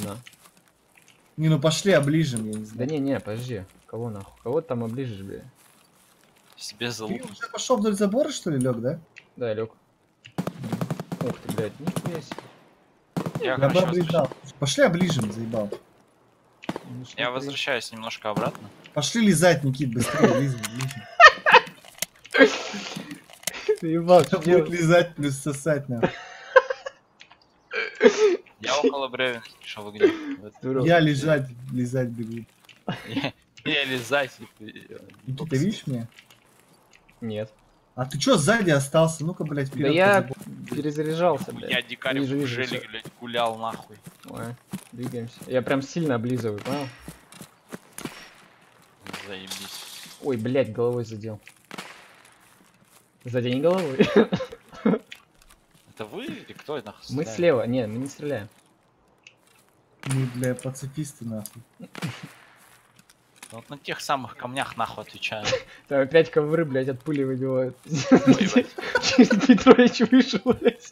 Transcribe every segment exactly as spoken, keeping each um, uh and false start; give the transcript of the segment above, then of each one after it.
видно. Не, ну пошли оближем, я не знаю. Да не, не, подожди. Кого нахуй? Кого ты там оближешь, бля? Себе Ты залупу. уже пошел вдоль забора, что ли, лег, да? Да, лег. Ух ты, блядь, нихуя себе. Я, Я бы короче, оближал. возвращаюсь. Пошли оближем, заебал. Ну, что Я ты- возвращаюсь немножко обратно. Пошли лизать, Никит, быстрее, лизай, лизай. Заебал, что Это будет делать? лизать плюс сосать, нахуй. Я около бревен пришел в огне. Здорово. Я лежать, лизать бегу. Я я лизать. Никита, видишь меня? Нет. А ты чё сзади остался? Ну-ка, блядь, Да вперед. я перезаряжался, блядь. Я дикарь Вижу, в вижу, желе, всё. блядь, гулял нахуй. Ой, двигаемся. Я прям сильно облизываю, понял? Заебись. Ой, блядь, головой задел. Задень головой. Это вы или кто это нахуй Мы стреляет? слева. Не, мы не стреляем. Мы, бля, пацифисты, нахуй. Вот на тех самых камнях нахуй отвечаю. Там опять ковры, блядь, от пули выбивают. Ебать. Через Петрович вышел, блядь.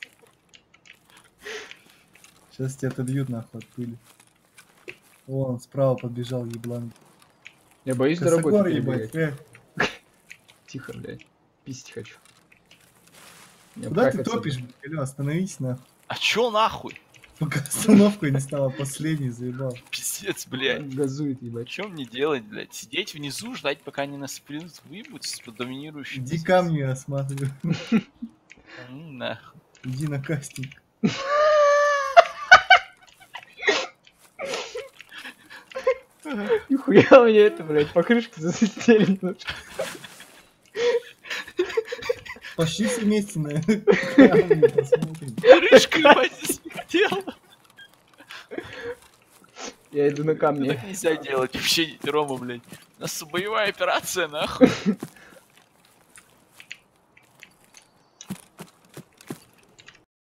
Сейчас тебя отобьют, нахуй, от пыли. Вон, справа подбежал еблан. Я боюсь дорогой Косогор, перебегать. ебать. Э, Тихо, блядь. Пиздить хочу. Мне Куда ты обкакаться, топишь, блядь? Алло, остановись, нахуй. А чё нахуй? Пока остановка не стала последней, заебал. Пиздец, блядь. блядь. Газует, ебать. Чё мне делать, блядь? Сидеть внизу, ждать, пока они нас плюнут, выебут с доминирующим. Иди камни осматривай. М, нахуй. Иди на кастинг. Нихуя мне это, блядь, покрышки засвистели немножко. Пошли все вместе на камни посмотрим. Крышка, ебать, здесь хотел. Я иду на камни. Так нельзя делать вообще, Рома, блядь. У нас боевая операция, нахуй.